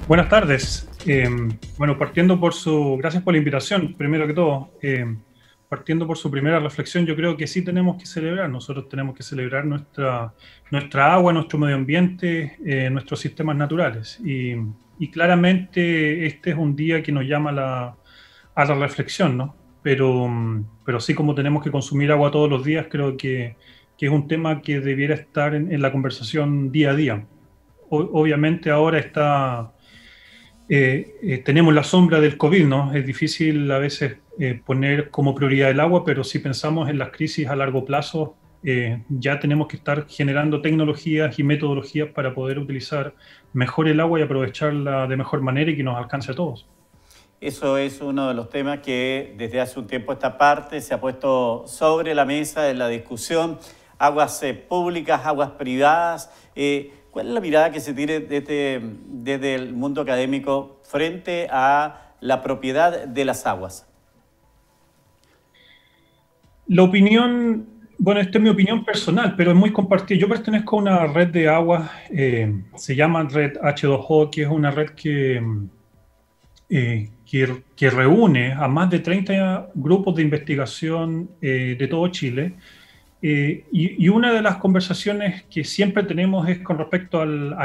Buenas tardes. Bueno, gracias por la invitación, primero que todo. Partiendo por su primera reflexión, yo creo que sí tenemos que celebrar. Nosotros tenemos que celebrar nuestra agua, nuestro medio ambiente, nuestros sistemas naturales. Y claramente este es un día que nos llama a la reflexión, ¿no? Pero sí, como tenemos que consumir agua todos los días, creo que es un tema que debiera estar en la conversación día a día. Obviamente ahora tenemos la sombra del COVID, ¿no? Es difícil a veces poner como prioridad el agua, pero si pensamos en las crisis a largo plazo, ya tenemos que estar generando tecnologías y metodologías para poder utilizar mejor el agua y aprovecharla de mejor manera y que nos alcance a todos. Eso es uno de los temas que desde hace un tiempo esta parte se ha puesto sobre la mesa de la discusión. Aguas públicas, aguas privadas. ¿Cuál es la mirada que se tiene desde el mundo académico frente a la propiedad de las aguas? La opinión, bueno, esta es mi opinión personal, pero es muy compartida. Yo pertenezco a una red de aguas, se llama Red H2O, que es una red que reúne a más de 30 grupos de investigación de todo Chile. Y una de las conversaciones que siempre tenemos es con respecto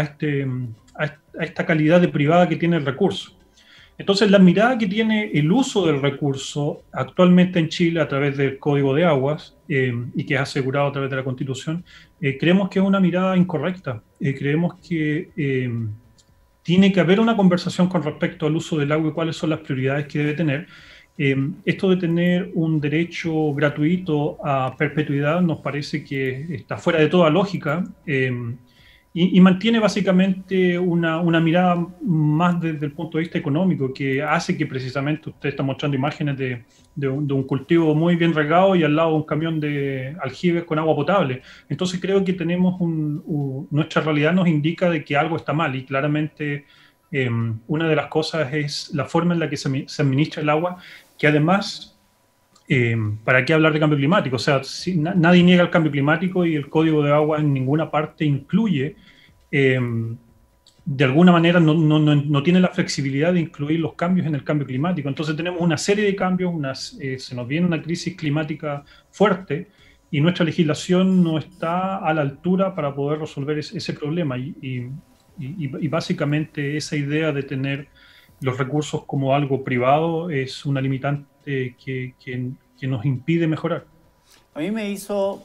a esta calidad de privada que tiene el recurso. Entonces, la mirada que tiene el uso del recurso actualmente en Chile a través del Código de Aguas y que es asegurado a través de la Constitución, creemos que es una mirada incorrecta. Creemos que tiene que haber una conversación con respecto al uso del agua y cuáles son las prioridades que debe tener. Esto de tener un derecho gratuito a perpetuidad nos parece que está fuera de toda lógica y mantiene básicamente una mirada más desde el punto de vista económico, que hace que precisamente usted está mostrando imágenes de un cultivo muy bien regado y al lado un camión de aljibes con agua potable. Entonces creo que nuestra realidad nos indica de que algo está mal y claramente una de las cosas es la forma en la que se administra el agua, que además, ¿para qué hablar de cambio climático? O sea, nadie niega el cambio climático y el Código de Agua en ninguna parte incluye, eh, de alguna manera no tiene la flexibilidad de incluir los cambios en el cambio climático. Entonces tenemos una serie de cambios, se nos viene una crisis climática fuerte y nuestra legislación no está a la altura para poder resolver ese problema. Y básicamente esa idea de tener los recursos como algo privado es una limitante que nos impide mejorar. A mí me hizo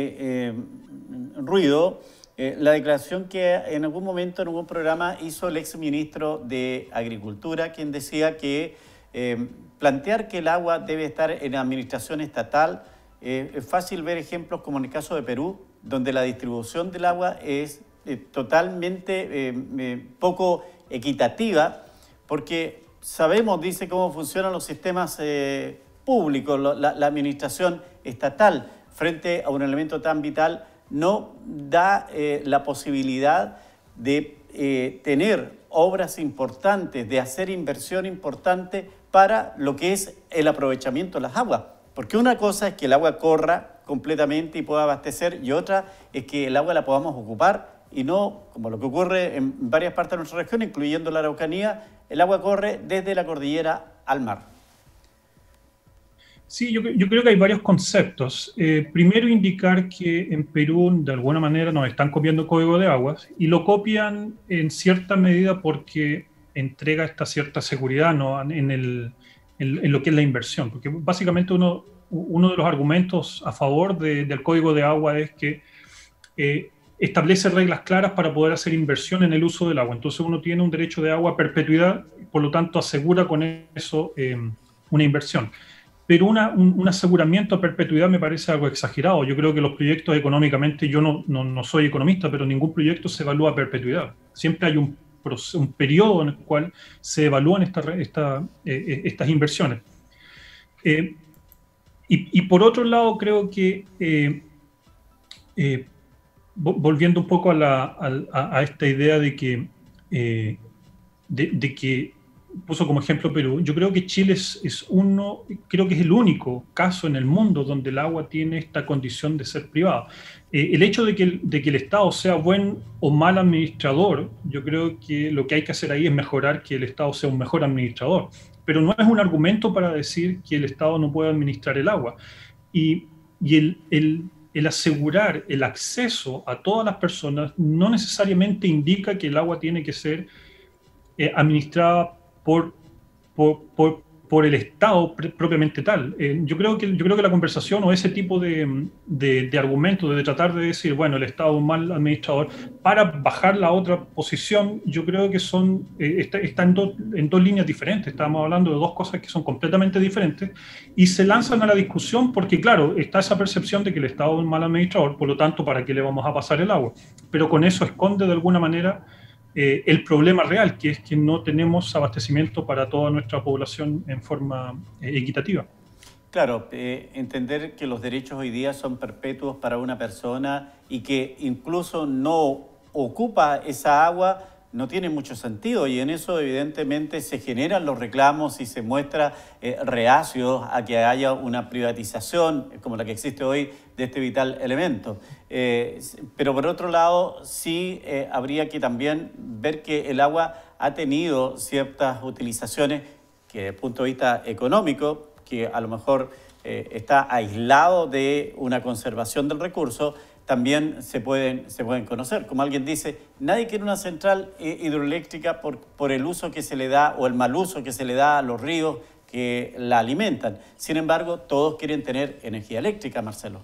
ruido la declaración que en algún momento en algún programa hizo el ex ministro de Agricultura, quien decía que plantear que el agua debe estar en administración estatal, es fácil ver ejemplos como en el caso de Perú, donde la distribución del agua es totalmente poco equitativa, porque sabemos, dice, cómo funcionan los sistemas públicos, la administración estatal frente a un elemento tan vital no da la posibilidad de tener obras importantes, de hacer inversión importante para lo que es el aprovechamiento de las aguas. Porque una cosa es que el agua corra completamente y pueda abastecer y otra es que el agua la podamos ocupar y no, como lo que ocurre en varias partes de nuestra región, incluyendo la Araucanía, el agua corre desde la cordillera al mar. Sí, yo creo que hay varios conceptos. Primero, indicar que en Perú, de alguna manera, nos están copiando el código de aguas y lo copian en cierta medida porque entrega esta cierta seguridad, ¿no? En lo que es la inversión. Porque básicamente uno de los argumentos a favor del código de agua es que establece reglas claras para poder hacer inversión en el uso del agua. Entonces uno tiene un derecho de agua a perpetuidad, por lo tanto asegura con eso una inversión. Pero un aseguramiento a perpetuidad me parece algo exagerado. Yo creo que los proyectos económicamente, yo no soy economista, pero ningún proyecto se evalúa a perpetuidad. Siempre hay un periodo en el cual se evalúan estas inversiones. Y por otro lado, creo que, volviendo un poco a esta idea de que puso como ejemplo Perú. Yo creo que Chile creo que es el único caso en el mundo donde el agua tiene esta condición de ser privada. El hecho de que el Estado sea buen o mal administrador, yo creo que lo que hay que hacer ahí es mejorar que el Estado sea un mejor administrador. Pero no es un argumento para decir que el Estado no puede administrar el agua. Y el asegurar el acceso a todas las personas no necesariamente indica que el agua tiene que ser administrada por, por el Estado propiamente tal. Yo creo que la conversación o ese tipo de argumento, de tratar de decir, bueno, el Estado es un mal administrador, para bajar la otra posición, yo creo que está en dos líneas diferentes. Estamos hablando de dos cosas que son completamente diferentes y se lanzan a la discusión porque, claro, está esa percepción de que el Estado es un mal administrador, por lo tanto, ¿para qué le vamos a pasar el agua? Pero con eso esconde de alguna manera el problema real, que es que no tenemos abastecimiento para toda nuestra población en forma equitativa. Claro, entender que los derechos hoy día son perpetuos para una persona y que incluso no ocupa esa agua no tiene mucho sentido, y en eso evidentemente se generan los reclamos y se muestra reacio a que haya una privatización como la que existe hoy de este vital elemento. Pero por otro lado, sí habría que también ver que el agua ha tenido ciertas utilizaciones que desde el punto de vista económico, que a lo mejor está aislado de una conservación del recurso, también se pueden conocer. Como alguien dice, nadie quiere una central hidroeléctrica por el uso que se le da o el mal uso que se le da a los ríos que la alimentan. Sin embargo, todos quieren tener energía eléctrica, Marcelo.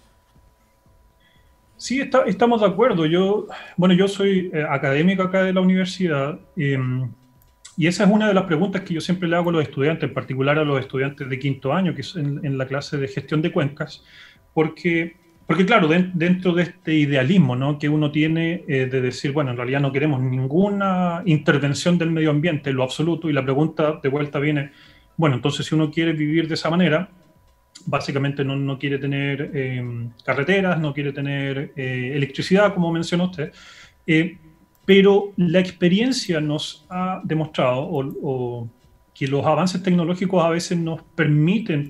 Sí, estamos de acuerdo. Yo soy académico acá de la universidad y esa es una de las preguntas que yo siempre le hago a los estudiantes, en particular a los estudiantes de quinto año, que es en la clase de gestión de cuencas, porque claro, dentro de este idealismo, ¿no?, que uno tiene de decir, bueno, en realidad no queremos ninguna intervención del medio ambiente en lo absoluto, y la pregunta de vuelta viene, bueno, entonces si uno quiere vivir de esa manera, básicamente no quiere tener carreteras, no quiere tener electricidad, como mencionó usted, pero la experiencia nos ha demostrado que los avances tecnológicos a veces nos permiten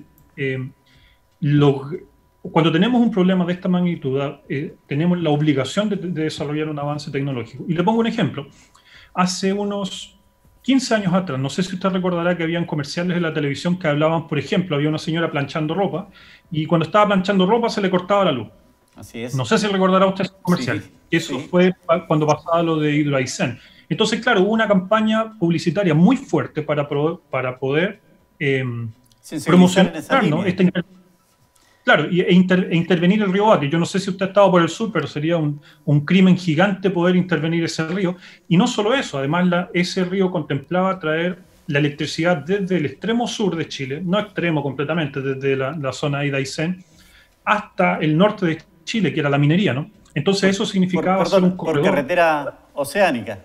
cuando tenemos un problema de esta magnitud, tenemos la obligación de desarrollar un avance tecnológico. Y le pongo un ejemplo. Hace unos 15 años atrás, no sé si usted recordará que habían comerciales en la televisión que hablaban, por ejemplo, había una señora planchando ropa y cuando estaba planchando ropa se le cortaba la luz. Así es. No sé si recordará usted ese comercial. Sí, eso sí. Fue cuando pasaba lo de Hidroaicén. Entonces, claro, hubo una campaña publicitaria muy fuerte para poder promocionar, ¿no?, claro, e intervenir el río Baque. Yo no sé si usted ha estado por el sur, pero sería un crimen gigante poder intervenir ese río. Y no solo eso, además ese río contemplaba traer la electricidad desde el extremo sur de Chile, no extremo completamente, desde la zona de Aysén, hasta el norte de Chile, que era la minería, ¿no? Entonces eso significaba hacer un corredor. ¿Por carretera oceánica?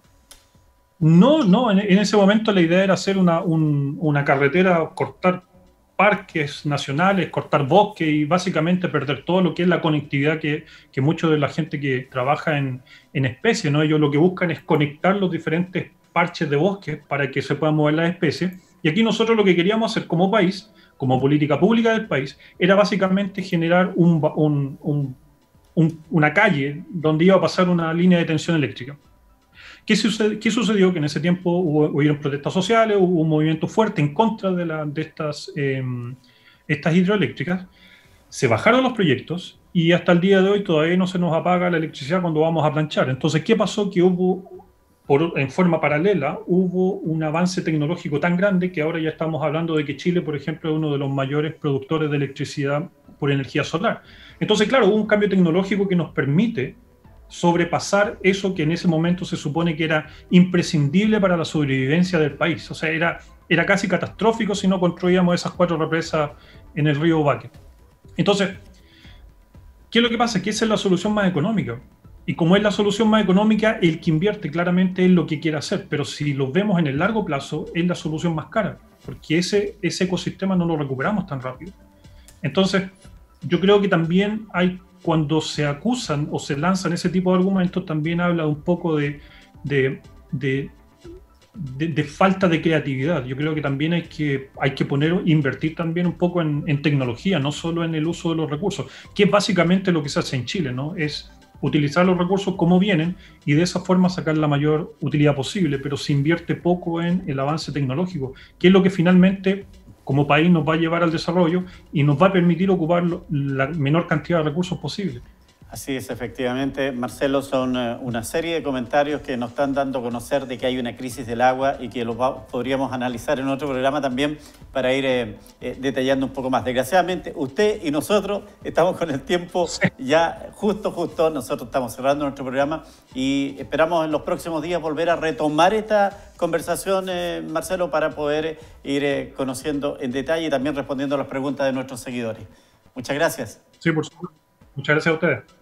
No, en ese momento la idea era hacer una carretera, cortar parques nacionales, cortar bosque y básicamente perder todo lo que es la conectividad que mucho de la gente que trabaja en especies, ¿no? Ellos lo que buscan es conectar los diferentes parches de bosque para que se puedan mover las especies. Y aquí nosotros lo que queríamos hacer como país, como política pública del país, era básicamente generar una calle donde iba a pasar una línea de tensión eléctrica. ¿Qué sucedió? Que en ese tiempo hubieron protestas sociales, hubo un movimiento fuerte en contra de estas hidroeléctricas, se bajaron los proyectos y hasta el día de hoy todavía no se nos apaga la electricidad cuando vamos a planchar. Entonces, ¿qué pasó? Que en forma paralela, hubo un avance tecnológico tan grande que ahora ya estamos hablando de que Chile, por ejemplo, es uno de los mayores productores de electricidad por energía solar. Entonces, claro, hubo un cambio tecnológico que nos permite sobrepasar eso que en ese momento se supone que era imprescindible para la sobrevivencia del país. O sea, era casi catastrófico si no construíamos esas 4 represas en el río Baque. Entonces, ¿qué es lo que pasa? Que esa es la solución más económica. Y como es la solución más económica, el que invierte claramente es lo que quiere hacer. Pero si lo vemos en el largo plazo, es la solución más cara. Porque ese ecosistema no lo recuperamos tan rápido. Entonces, yo creo que también cuando se acusan o se lanzan ese tipo de argumentos, también habla un poco de de falta de creatividad. Yo creo que también hay que invertir también un poco en tecnología, no solo en el uso de los recursos, que es básicamente lo que se hace en Chile, ¿no? Es utilizar los recursos como vienen y de esa forma sacar la mayor utilidad posible, pero se invierte poco en el avance tecnológico, que es lo que finalmente como país nos va a llevar al desarrollo y nos va a permitir ocupar la menor cantidad de recursos posible. Así es, efectivamente, Marcelo, son una serie de comentarios que nos están dando a conocer de que hay una crisis del agua y que podríamos analizar en otro programa también para ir detallando un poco más. Desgraciadamente, usted y nosotros estamos con el tiempo ya justo, nosotros estamos cerrando nuestro programa y esperamos en los próximos días volver a retomar esta conversación, Marcelo, para poder ir conociendo en detalle y también respondiendo a las preguntas de nuestros seguidores. Muchas gracias. Sí, por supuesto. Muchas gracias a ustedes.